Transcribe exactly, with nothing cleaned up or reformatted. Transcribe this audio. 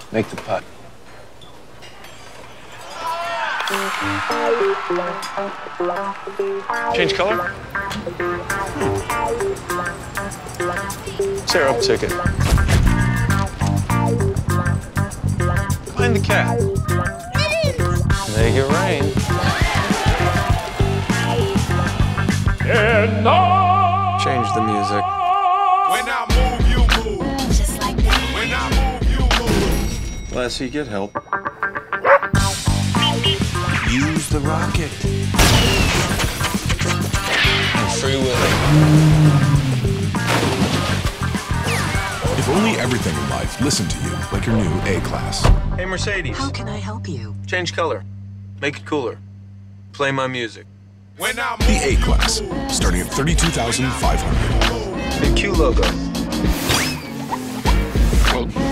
Make the putt. Change color? Sarah, up ticket. Find the cat. Make it rain. Change the music. When I move, you move. Just like that. When I move, you move. Lassie, get help. Use the rocket. I'm free willing. If only everything in life listened to you like your new A-Class. Hey, Mercedes. How can I help you? Change color. Make it cooler. Play my music. When I move, The A-Class, starting at thirty-two thousand five hundred dollars. Big Q logo. you move.